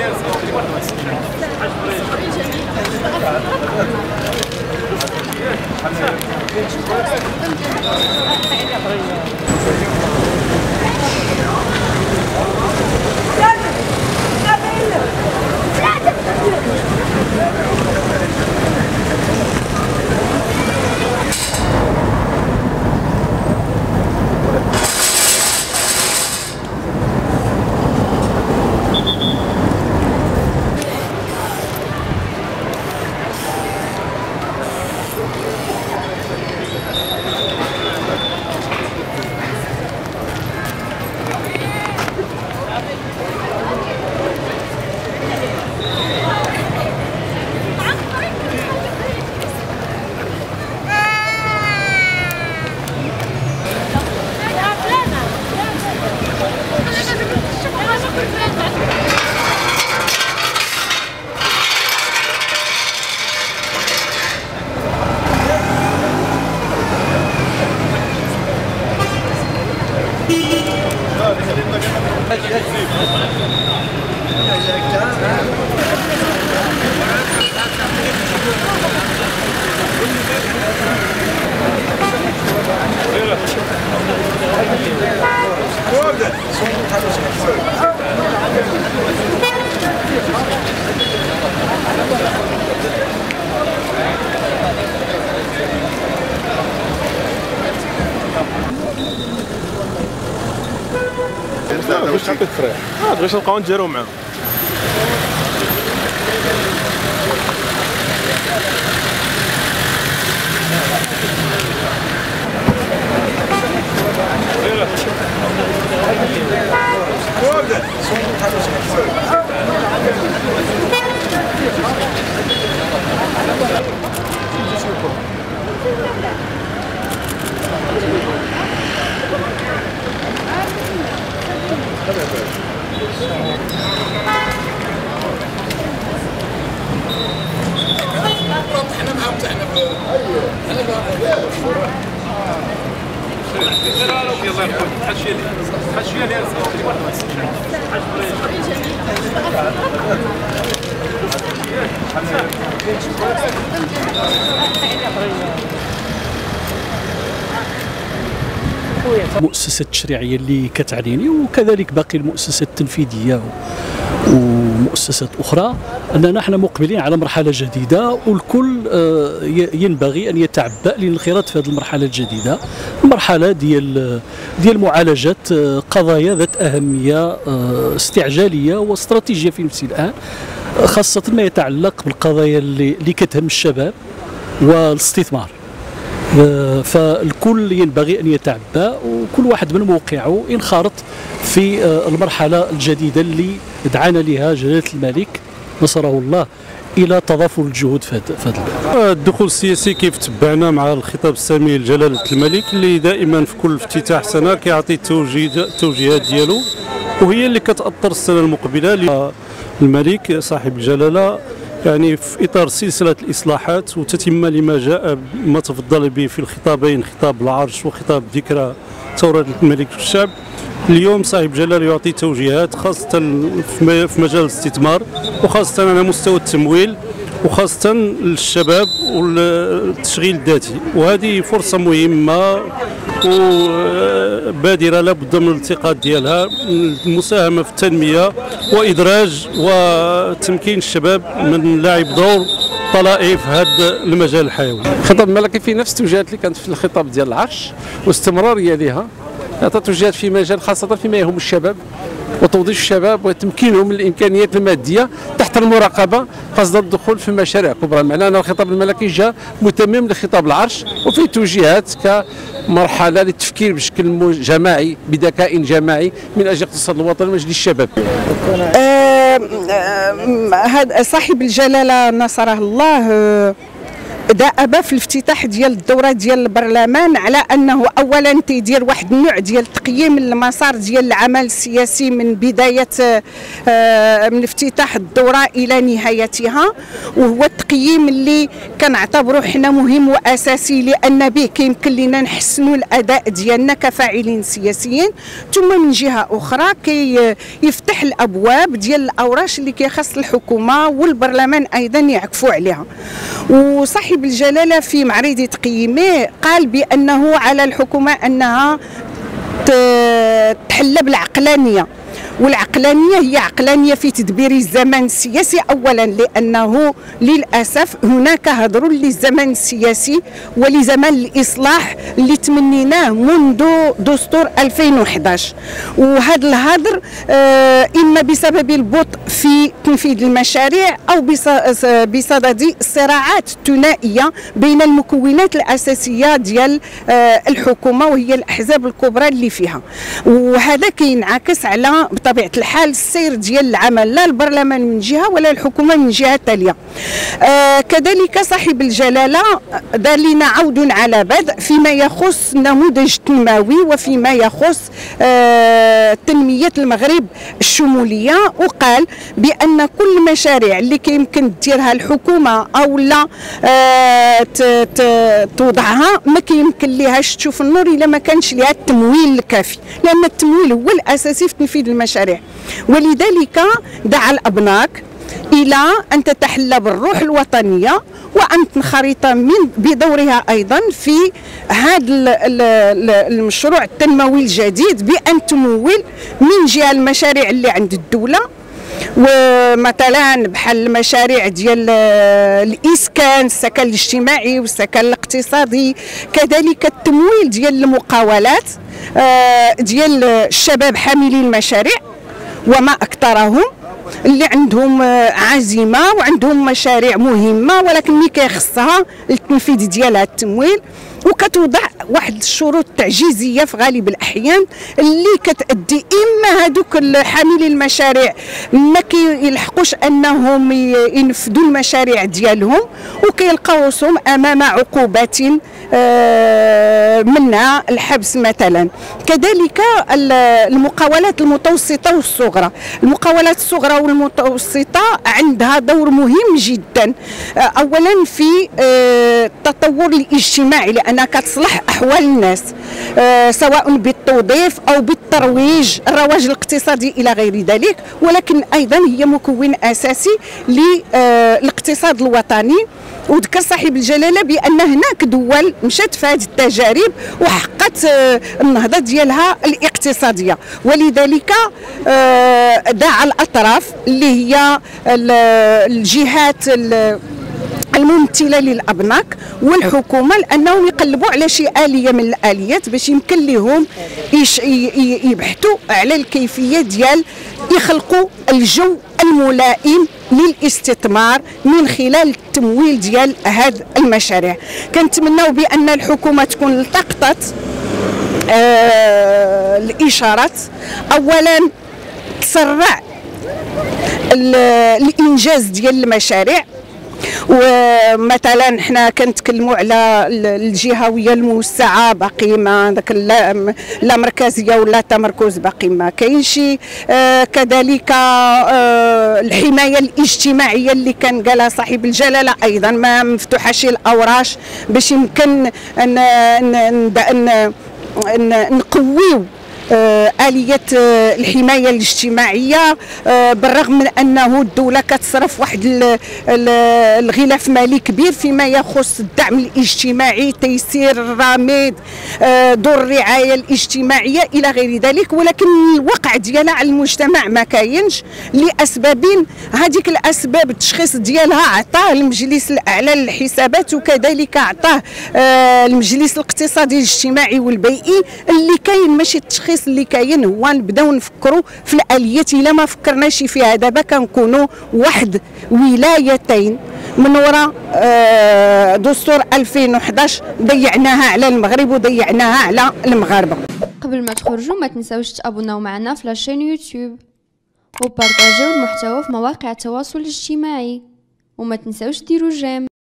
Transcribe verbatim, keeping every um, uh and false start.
باش تفرح اه باش نبقاو نديرو معاهم. المؤسسات التشريعيه اللي كتعنيني وكذلك باقي المؤسسات التنفيذيه ومؤسسات اخرى اننا احنا مقبلين على مرحله جديده، والكل ينبغي ان يتعبأ للانخراط في هذه المرحله الجديده، المرحله ديال ديال معالجه قضايا ذات اهميه استعجاليه واستراتيجيه في نفس الان، خاصه ما يتعلق بالقضايا اللي, اللي كتهم الشباب والاستثمار. فالكل ينبغي أن يتعبأ وكل واحد من موقعه ينخرط في المرحلة الجديدة اللي دعانا لها جلالة الملك نصره الله إلى تضافر الجهود في هذا الدخول السياسي. كيف تبعنا مع الخطاب السامي لجلالة الملك اللي دائما في كل افتتاح سنة كيعطي التوجيهات ديالو، وهي اللي كتأثر السنة المقبلة. الملك صاحب الجلالة يعني في إطار سلسلة الإصلاحات وتتمة لما جاء ما تفضل به في الخطابين، خطاب العرش وخطاب ذكرى ثورة الملك والشعب. اليوم صاحب جلالة يعطي توجيهات خاصة في مجال الاستثمار وخاصة على مستوى التمويل وخاصة للشباب والتشغيل الذاتي، وهذه فرصة مهمة وبادرة لابد من الالتقاط ديالها، المساهمة في التنمية وإدراج وتمكين الشباب من لعب دور طلائع في هذا المجال الحيوي. الخطاب الملكي في نفس التوجيهات اللي كانت في الخطاب ديال العرش واستمرارية لها، عطى توجيهات في مجال خاصة فيما يهم الشباب وتوظيف الشباب وتمكينهم من الامكانيات الماديه تحت المراقبه قصد الدخول في مشاريع كبرى. معناه ان الخطاب الملكي جاء متمم لخطاب العرش وفيه توجيهات كمرحله للتفكير بشكل جماعي بذكاء جماعي من اجل اقتصاد الوطن ومجلس الشباب. هذا صاحب الجلاله نصره الله دأب في الافتتاح ديال الدوره ديال البرلمان على انه اولا تيدير واحد النوع ديال تقييم المسار ديال العمل السياسي من بدايه من افتتاح الدوره الى نهايتها، وهو التقييم اللي كنعتبروه حنا مهم واساسي لان به كيمكن لنا نحسنوا الاداء ديالنا كفاعلين سياسيين. ثم من جهه اخرى كيفتح الابواب ديال الاوراش اللي كيخص الحكومه والبرلمان ايضا يعكفوا عليها. وصاحب الجلاله في معرض تقييمه قال بانه على الحكومه انها تحلى بالعقلانيه، والعقلانيه هي عقلانيه في تدبير الزمن السياسي اولا لانه للاسف هناك هدر للزمن السياسي ولزمن الاصلاح اللي تمنيناه منذ دستور ألفين وأحد عشر، وهذا الهدر اما بسبب البطء في تنفيذ المشاريع او بصدد الصراعات الثنائيه بين المكونات الاساسيه ديال الحكومه وهي الاحزاب الكبرى اللي فيها، وهذا كينعكس على بطبيعة الحال السير ديال العمل لا البرلمان من جهة ولا الحكومة من جهة تالية. آه كذلك صاحب الجلالة دار لنا عود على بدء فيما يخص النموذج التنموي وفيما يخص آه تنمية المغرب الشمولية، وقال بأن كل المشاريع اللي كيمكن ديرها الحكومة أو لا آه توضعها ما كيمكن ليهاش تشوف النور إلا ما كانش ليها التمويل الكافي، لأن التمويل هو الأساسي في تنفيذ المشاريع. ولذلك دعا الأبناك إلى أن تتحلى بالروح الوطنية وأن تنخرط من بدورها أيضا في هذا المشروع التنموي الجديد بأن تمول من جهة المشاريع اللي عند الدولة، ومثلا بحال المشاريع ديال الاسكان، السكن الاجتماعي والسكن الاقتصادي، كذلك التمويل ديال المقاولات ديال الشباب حاملي المشاريع وما اكثرهم اللي عندهم عزيمه وعندهم مشاريع مهمه ولكن ملي كيخصها التنفيذ ديالها التمويل، وكتوضع واحد الشروط تعجيزيه في غالب الاحيان اللي كتادي اما هذوك حاملي المشاريع ما كيلحقوش انهم ينفذوا المشاريع ديالهم وكيلقاوهم امام عقوبات منها الحبس مثلا. كذلك المقاولات المتوسطه والصغرى، المقاولات الصغرى والمتوسطه عندها دور مهم جدا اولا في التطور الاجتماعي لانها كتصلح احوال الناس سواء بالتوظيف او بالترويج الرواج الاقتصادي الى غير ذلك، ولكن ايضا هي مكون اساسي للاقتصاد الوطني. وذكر صاحب الجلاله بان هناك دول مشات في هذه التجارب وحققت النهضه ديالها الاقتصاديه، ولذلك دعا الاطراف اللي هي الجهات الممثله للابناك والحكومه لانهم يقلبوا على شي اليه من الاليات باش يمكن لهم يبحثوا على الكيفيه ديال يخلقوا الجو الملائم للاستثمار من خلال التمويل ديال هذه المشاريع. كنتمناو بان الحكومه تكون التقطت آه الاشارات، اولا تسرع الانجاز ديال المشاريع، ومثلا حنا كنتكلموا على الجهويه الموسعه باقي ما داك لا مركزيه ولا تمركز باقي ما كاينش. آه كذلك آه الحمايه الاجتماعيه اللي كان قالها صاحب الجلاله ايضا ما مفتوحاش الاوراش باش يمكن ان ان نقويو آلية الحماية الاجتماعية، بالرغم من أنه الدولة كتصرف واحد الغلاف مالي كبير فيما يخص الدعم الاجتماعي، تيسير الرامد، دور الرعاية الاجتماعية إلى غير ذلك، ولكن الوقع ديالها على المجتمع ما كاينش لأسباب. هذيك الأسباب التشخيص ديالها عطاه المجلس الأعلى للحسابات وكذلك عطاه المجلس الاقتصادي الاجتماعي والبيئي. اللي كاين ماشي التشخيص اللي كاين هو نبداو نفكروا في الاليات. الا ما فكرناش فيها دابا كنكونوا واحد ولايتين من وراء دستور ألفين وأحد عشر ضيعناها على المغرب وضيعناها على المغاربه. قبل ما تخرجوا ما تنساوش تابوناو معنا في لاشين يوتيوب وبارطاجيو المحتوى في مواقع التواصل الاجتماعي، وما تنساوش ديروا جيم.